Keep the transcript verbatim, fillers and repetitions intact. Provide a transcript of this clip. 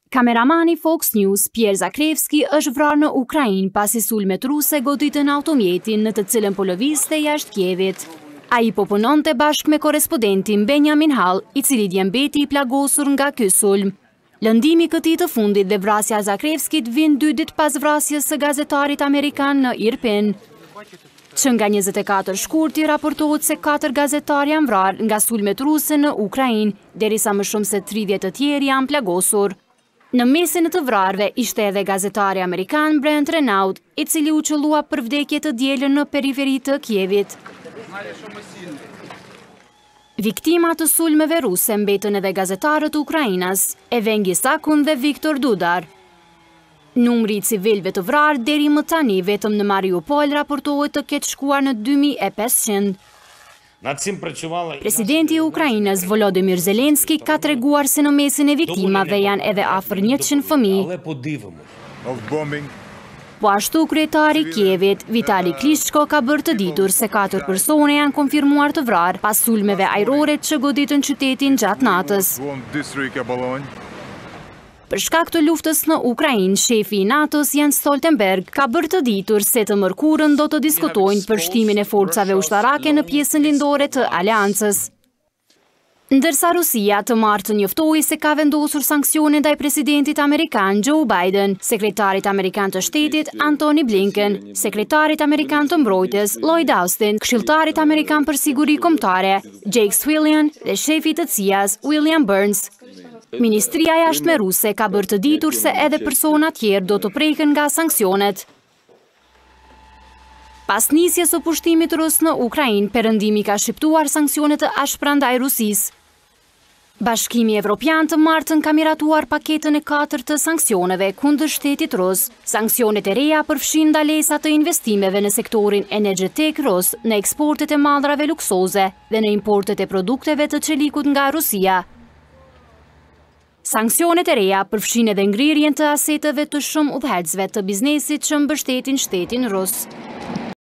Kameramani Fox News Pierre Zakrevski është vrarë në Ukrainë pasi sulmet ruse goditën automjetin në të cilën po lëvizte jashtë Kievit. Ai po punonte bashkë me korrespondentin Benjamin Hall, i cili dje mbeti i plagosur nga ky sulm. Lëndimi i këtij të fundit dhe vrasja e Zakrevskit vijnë dy ditë pas vrasjes së gazetarit amerikan në Irpin. Që nga njëzet e katër shkurti raportohet se katër gazetarë janë vrarë nga sulmet ruse në Ukrainë, derisa më shumë se tridhjetë të tjerë janë plagosur. Në mesin e të vrarëve ishte edhe gazetari amerikan Brent Renaud, i cili u qëllua për vdekje të dielën në periferi të Kievit. Viktimat të sulmeve ruse mbetën edhe gazetarët Ukrainas, Evengi Sakun dhe Viktor Dudar. Numri i civilëve të vrarë deri më tani vetëm në Mariupol raportohet të ketë shkuar në dy mijë e pesëqind. Presidenti i Ukrainës Volodymyr Zelensky ka treguar se në mesin e viktimave janë edhe afër njëqind fëmijë. Po ashtu kryetari i Kievit, Vitali Klitschko, ka bërë të ditur se katër persone janë konfirmuar të vrarë pas sulmeve ajrore që goditën qytetin gjatë natës. Për shkak të luftës në Ukrainë, shefi i NATO-s Jens Stoltenberg ka bërë të ditur se të mërkurën do të diskutojnë për shtimin e forcave ushtarake në pjesën lindore të aleancës. Ndërsa Rusia të martën njoftoi se ka vendosur sanksione ndaj presidentit amerikan Joe Biden, sekretarit amerikan të shtetit Antony Blinken, sekretarit amerikan të mbrojtjes Lloyd Austin, këshilltarit amerikan për siguri kombëtare Jake Sullivan dhe shefit të C I A-s William Burns. Ministria e Jashtme ruse ka bërë të ditur se edhe persona tjerë do të preken nga sanksionet. Pas nisjes së pushtimit rus në Ukrainë, Perëndimi ka shqiptuar sanksione të ashpra ndaj Rusisë. Bashkimi Evropian të martën ka miratuar paketën e katërt të sanksioneve kundër shtetit rus. Sanksionet e reja përfshin ndalesa të investimeve në sektorin energjetik rus, në eksportet e madrave luksoze dhe në importet e produkteve të çelikut nga Rusia. Sanksionet e reja përfshin edhe ngrirjen të aseteve të shumë udhëheqësve të biznesit që mbështetin shtetin rus.